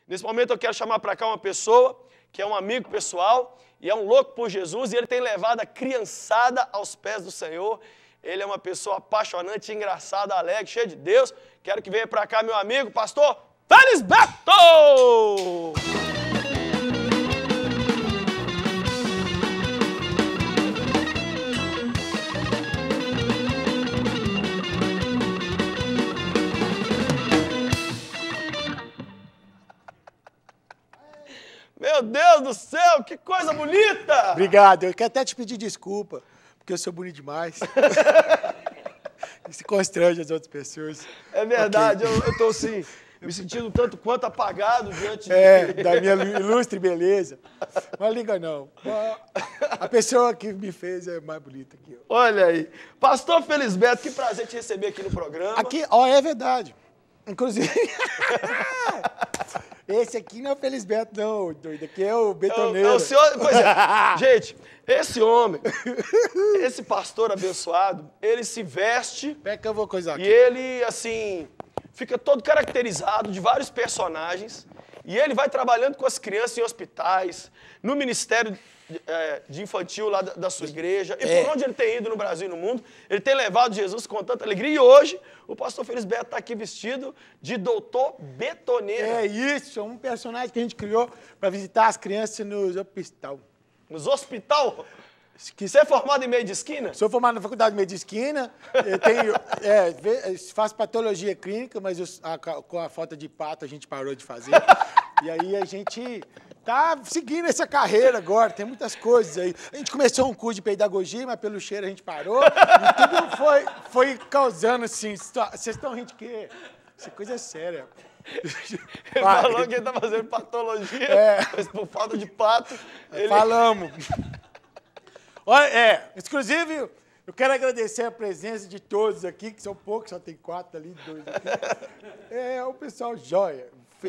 Nesse momento eu quero chamar para cá uma pessoa que é um amigo pessoal e é um louco por Jesus e ele tem levado a criançada aos pés do Senhor. Ele é uma pessoa apaixonante, engraçada, alegre, cheia de Deus. Quero que venha para cá meu amigo, pastor Felisberto! Meu Deus do céu, que coisa bonita! Obrigado, eu quero até te pedir desculpa, porque eu sou bonito demais. Isso constrange as outras pessoas. É verdade, okay. eu estou assim, me sentindo tanto quanto apagado diante da minha ilustre beleza. Mas liga não, a pessoa que me fez é mais bonita que eu. Olha aí, pastor Felisberto, que prazer te receber aqui no programa. Aqui, ó, é verdade. Inclusive... Esse aqui não é o Felisberto, não, doido. Aqui é o betoneiro. É o senhor... Pois é. Gente, esse homem, esse pastor abençoado, ele se veste... É que eu vou coisar aqui. E ele, assim, fica todo caracterizado de vários personagens. E ele vai trabalhando com as crianças em hospitais, no ministério de infantil lá da sua igreja. E por onde ele tem ido no Brasil e no mundo, ele tem levado Jesus com tanta alegria. E hoje, o pastor Felisberto está aqui vestido de doutor betoneiro. É isso, é um personagem que a gente criou para visitar as crianças nos hospital. Nos hospital? Você é formado em meio de esquina? Sou formado na faculdade de meio de esquina. Eu tenho, faço patologia clínica, mas com a falta de pato a gente parou de fazer. E aí a gente tá seguindo essa carreira agora, tem muitas coisas aí. A gente começou um curso de pedagogia, mas pelo cheiro a gente parou. E tudo foi causando assim, vocês estão rindo de quê? Essa coisa é séria. Ele falou que ele tá fazendo patologia, mas por falta de pato... Falamos. Olha, inclusive, eu quero agradecer a presença de todos aqui, que são poucos, só tem 4 ali, 2 aqui. O pessoal joia.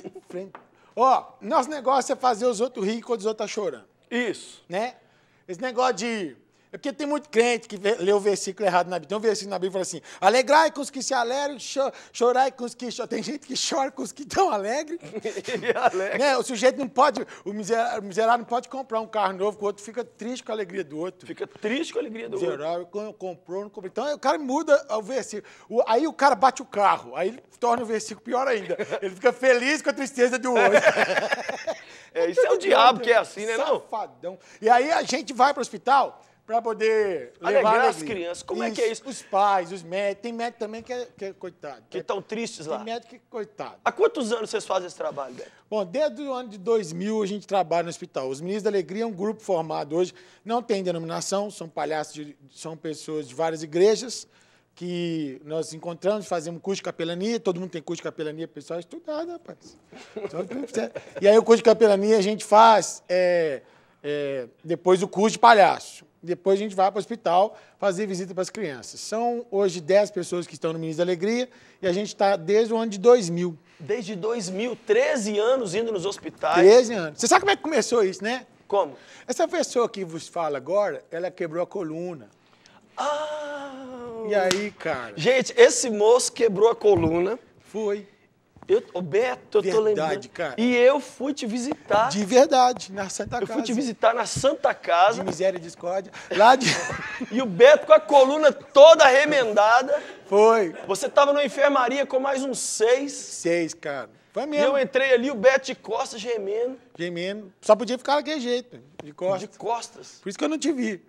Nosso negócio é fazer os outros rir quando os outros estão chorando. Isso. Né? Esse negócio de... Porque tem muito crente que lê o versículo errado na Bíblia. Tem um versículo na Bíblia que fala assim, alegrai com os que se alegram, chorai com os que choram. Tem gente que chora com os que estão alegres. Né? O sujeito não pode, o miserável não pode comprar um carro novo, que o outro fica triste com a alegria do outro. Fica triste com a alegria do outro. Miserável, comprou, não comprou. Então o cara muda o versículo. Aí o cara bate o carro, aí ele torna o versículo pior ainda. Ele fica feliz com a tristeza do outro. Isso é o diabo que é assim, né? Safadão. E aí a gente vai para o hospital... para poder levar as crianças. Como é que é isso? Os pais, os médicos. Tem médico também que é coitado. Que estão tristes lá. Tem médico que é coitado. Há quantos anos vocês fazem esse trabalho, Beto? Bom, desde o ano de 2000 a gente trabalha no hospital. Os Meninos da Alegria é um grupo formado hoje, não tem denominação, são palhaços, são pessoas de várias igrejas que nós encontramos, fazemos curso de capelania, todo mundo tem curso de capelania, pessoal estudado, rapaz. E aí o curso de capelania a gente faz depois o curso de palhaço. Depois a gente vai para o hospital fazer visita para as crianças. São hoje 10 pessoas que estão no Meninos da Alegria e a gente está desde o ano de 2000. Desde 2000, 13 anos indo nos hospitais. 13 anos. Você sabe como é que começou isso, né? Como? Essa pessoa que vos fala agora, ela quebrou a coluna. Ah! E aí, cara? Gente, esse moço quebrou a coluna. Foi. Beto, eu tô lembrando. Cara. E eu fui te visitar. De verdade, na Santa Casa. Eu fui te visitar na Santa Casa. De miséria e discórdia. Lá de... E o Beto com a coluna toda remendada. Foi. Você tava na enfermaria com mais uns 6. 6, cara. Foi mesmo. E eu entrei ali, o Beto de costas gemendo. Gemendo. Só podia ficar daquele jeito, de costas. De costas. Por isso que eu não te vi.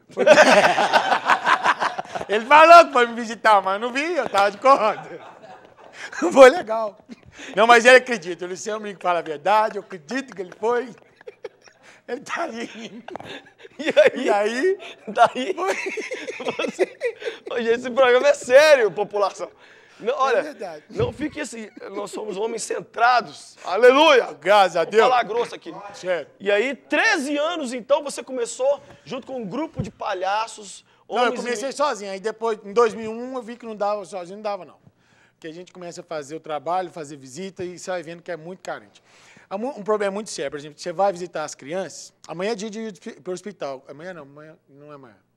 Ele falou que foi me visitar, mas não vi, eu tava de costas. Foi legal. Não, mas ele acredita. O Luciano me fala a verdade, eu acredito que ele foi. Ele tá ali. E aí? Daí? Hoje esse programa é sério, população. Não, olha, é verdade. Não fique assim. Nós somos homens centrados. Aleluia! Graças a Deus. Vou falar grosso aqui. Sério. E aí, 13 anos, então, você começou junto com um grupo de palhaços. Não, eu comecei sozinho. Aí depois, em 2001, eu vi que não dava sozinho, não dava, não. Que a gente começa a fazer o trabalho, fazer visita e você vai vendo que é muito carente. Um problema muito sério, por exemplo, você vai visitar as crianças, amanhã é dia de ir para o hospital. Amanhã não é amanhã.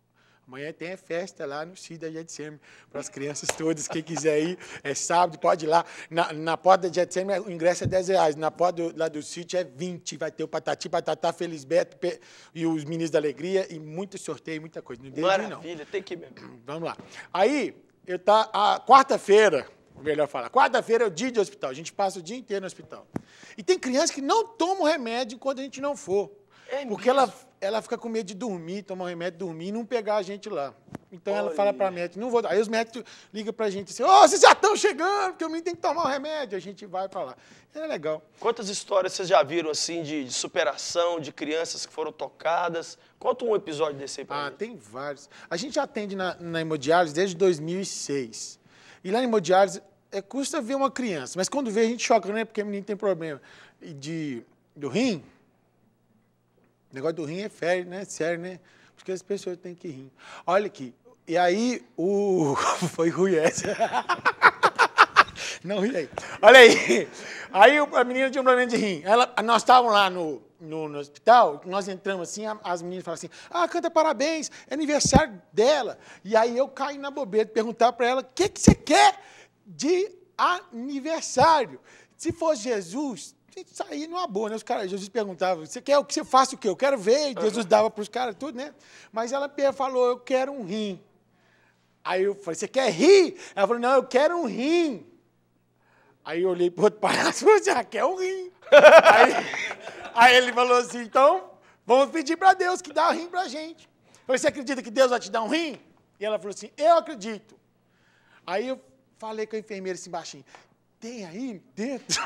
Amanhã tem festa lá no sítio da Getsemane, para as crianças todas, quem quiser ir, é sábado, pode ir lá. Na porta da Getsemane, o ingresso é R$10, na porta lá do sítio é 20, vai ter o Patati, Patatá, Felisberto e os Meninos da Alegria, e muito sorteio, muita coisa. Não deixe não. Maravilha, tem que ir mesmo. Vamos lá. Aí, a quarta-feira, melhor falar, quarta-feira é o dia de hospital, a gente passa o dia inteiro no hospital. E tem criança que não toma o remédio enquanto a gente não for. Porque ela fica com medo de dormir, tomar um remédio, dormir e não pegar a gente lá. Então ela fala para a médica, não vou dar. Aí os médicos ligam para a gente assim, vocês já estão chegando, porque o menino tem que tomar o remédio. A gente vai para lá. É legal. Quantas histórias vocês já viram, assim, de superação, de crianças que foram tocadas? Conta um episódio desse aí pra mim. Tem vários. A gente atende na hemodiálise desde 2006. E lá na hemodiálise, custa ver uma criança. Mas quando vê, a gente choca, né? Porque o menino tem problema do rim. O negócio do rim é sério, né? Sério, né? Porque as pessoas têm que rir. Olha aqui. E aí, foi ruim essa. Não ri aí. Olha aí. Aí a menina tinha um problema de rim. Nós estávamos lá no hospital, nós entramos assim, as meninas falaram assim, canta parabéns, é aniversário dela. E aí eu caí na bobeira de perguntar para ela, o que você quer de aniversário? Se fosse Jesus... sair numa boa, né? Os caras, Jesus perguntava, você quer que você faça o quê? Eu quero ver. E Jesus dava para os caras tudo, né? Mas ela falou, eu quero um rim. Aí eu falei, você quer rir? Ela falou, não, eu quero um rim. Aí eu olhei para o outro palhaço e falei, você quer um rim? aí ele falou assim, então, vamos pedir para Deus que dá um rim para a gente. Eu falei, você acredita que Deus vai te dar um rim? E ela falou assim, eu acredito. Aí eu falei com a enfermeira assim baixinho, tem aí dentro?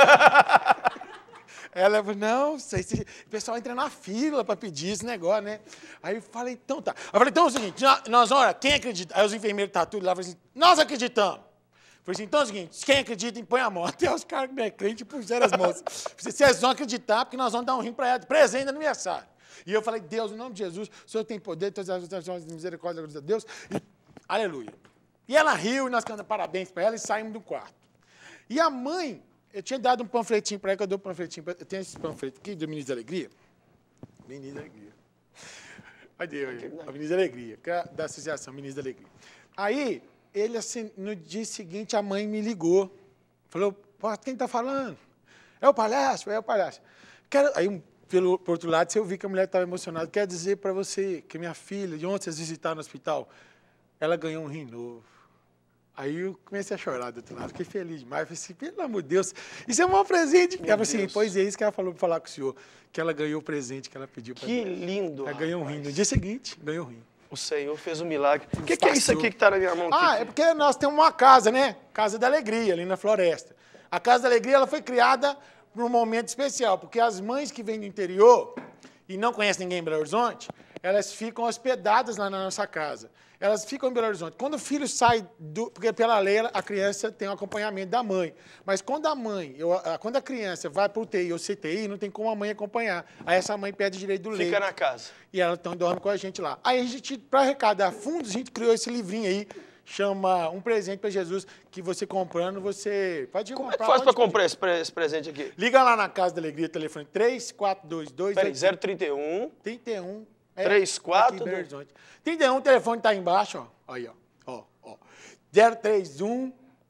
Ela falou, não, o pessoal entra na fila para pedir esse negócio, né? Aí eu falei, então tá. Eu falei, então é o seguinte, quem acredita? Aí os enfermeiros tá tudo lá, falaram assim, nós acreditamos. Eu falei assim, então é o seguinte, quem acredita, põe a mão. Até os caras que não é crente puseram as mãos. Vocês vão acreditar, porque nós vamos dar um rim para ela de presente no aniversário. E eu falei, Deus, em nome de Jesus, o Senhor tem poder, todas as misericórdias de Deus. E, aleluia. E ela riu, e nós cantamos parabéns para ela e saímos do quarto. E a mãe, eu tinha dado um panfletinho para ela, que eu dou um panfletinho. Eu tenho esse panfleto aqui do Ministro da Alegria. Ministro da Alegria. Cadê? A Ministro da Alegria, que é da Associação Ministro da Alegria. Aí, ele, assim, no dia seguinte, a mãe me ligou. Falou, quem está falando? É o palhaço, é o palhaço. Aí, por outro lado, eu vi que a mulher estava emocionada. Quero dizer para você que minha filha, de ontem vocês visitaram no hospital, ela ganhou um rim novo. Aí eu comecei a chorar do outro lado, fiquei feliz demais. Eu falei assim, pelo amor de Deus, isso é um maior presente. Ela falou assim, pois é isso que ela falou para falar com o senhor, que ela ganhou o presente que ela pediu para Que lindo. Ela ganhou um rim. No dia seguinte, ganhou um rim. O Senhor fez um milagre. O que é isso aqui que está na minha mão? É porque nós temos uma casa, né? Casa da Alegria, ali na floresta. A Casa da Alegria ela foi criada para um momento especial, porque as mães que vêm do interior e não conhecem ninguém em Belo Horizonte, elas ficam hospedadas lá na nossa casa. Elas ficam em Belo Horizonte. Quando o filho sai porque pela lei a criança tem um acompanhamento da mãe. Mas quando quando a criança vai para o UTI ou CTI, não tem como a mãe acompanhar. Aí essa mãe perde direito do leite. Fica na casa. E ela então dorme com a gente lá. Aí a gente, para arrecadar fundos, a gente criou esse livrinho aí, chama Um Presente para Jesus, que você comprando, você pode comprar. Como é que faz para comprar esse presente aqui? Liga lá na Casa da Alegria, telefone 3422... Peraí, 031... 31... 34... 31, o telefone está aí embaixo, ó. Aí, ó. 031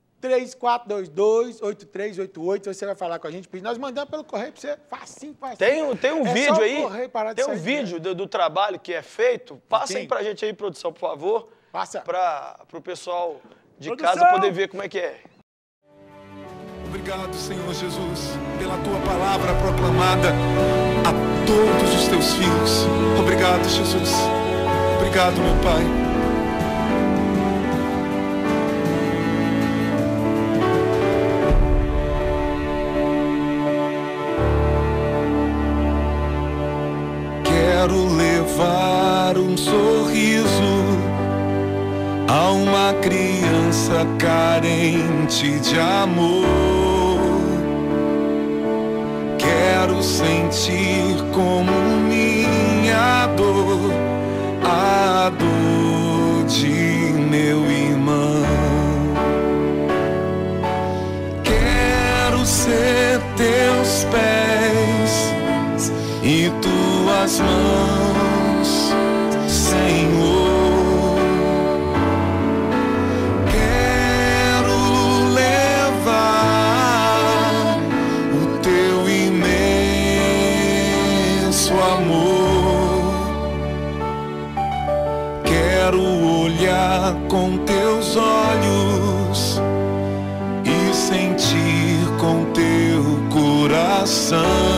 3422-8388. Você vai falar com a gente. Nós mandamos pelo correio para você, facinho. Tem um vídeo aí? Tem um vídeo do trabalho que é feito. Passa aí para a gente aí, produção, por favor. Passa. Para o pessoal de casa poder ver como é que é. Obrigado, Senhor Jesus, pela Tua palavra proclamada a todos os Teus filhos. Obrigado, Jesus. Obrigado, meu Pai. Quero levar um sorriso a uma criança carente de amor. Quero sentir como minha dor, a dor de meu irmão. Quero ser teus pés e tuas mãos, Senhor. amor. Quero olhar com teus olhos e sentir com teu coração.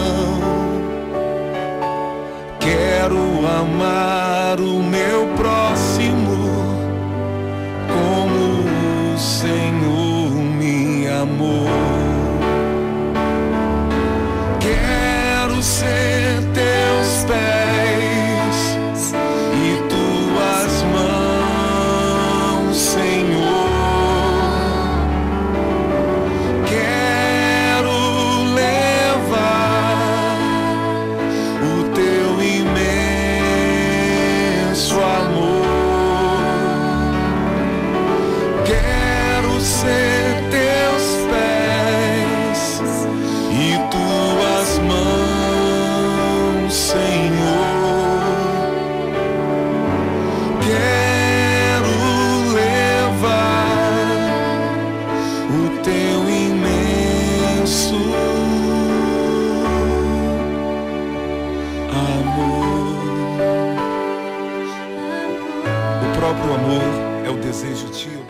Quero amar o meu próximo como o Senhor me amou. Quero ser teus pés e tuas mãos, Senhor. Quero levar o teu imenso amor. Quero ser teus pés e tuas mãos, Senhor. Quero levar o teu imenso amor. O próprio amor é o desejo de